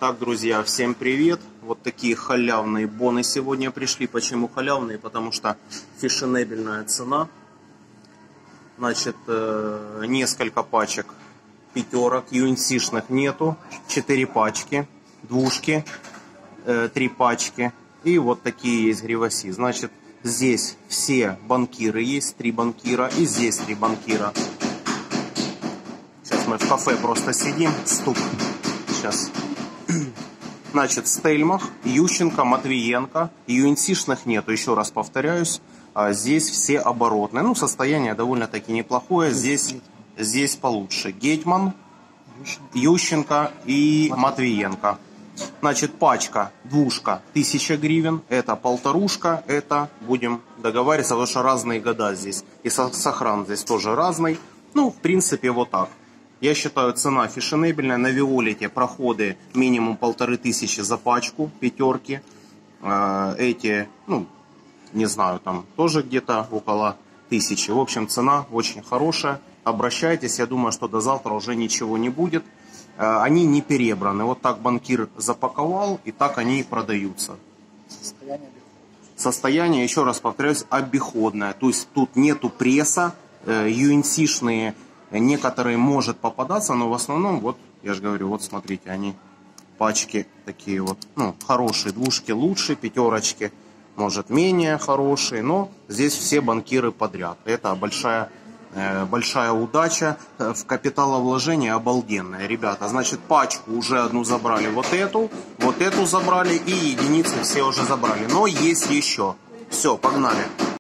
Так, друзья, всем привет! Вот такие халявные боны сегодня пришли. Почему халявные? Потому что фешенебельная цена. Значит, несколько пачек пятерок, UNC-шных нету. 4 пачки, двушки, 3 пачки. И вот такие есть гриваси. Значит, здесь все банкиры есть, 3 банкира. И здесь 3 банкира. Сейчас мы в кафе просто сидим. Стук. Сейчас. Значит, Стельмах, Ющенко, Матвиенко. UNC-шных нету, еще раз повторяюсь. Здесь все оборотные. Ну, состояние довольно-таки неплохое. Здесь получше. Гетман, Ющенко и Матвиенко. Значит, пачка, двушка, 1000 гривен. Это полторушка. Это будем договариваться, потому что разные года здесь. И сохран здесь тоже разный. Ну, в принципе, вот так. Я считаю, цена фешенебельная. На Виолете проходы минимум 1500 за пачку, пятерки. Эти, ну, не знаю, там тоже где-то около 1000. В общем, цена очень хорошая. Обращайтесь, я думаю, что до завтра уже ничего не будет. Они не перебраны. Вот так банкир запаковал, и так они и продаются. Состояние, еще раз повторяюсь, обиходное. То есть тут нету пресса, UNC-шные. Некоторые может попадаться, но в основном, вот, я же говорю, вот смотрите, они пачки такие вот, ну, хорошие, двушки лучше, пятерочки, может, менее хорошие, но здесь все банкиры подряд. Это большая удача, в капиталовложении обалденное, ребята. Значит, пачку уже одну забрали, вот эту забрали, и единицы все уже забрали, но есть еще. Все, погнали.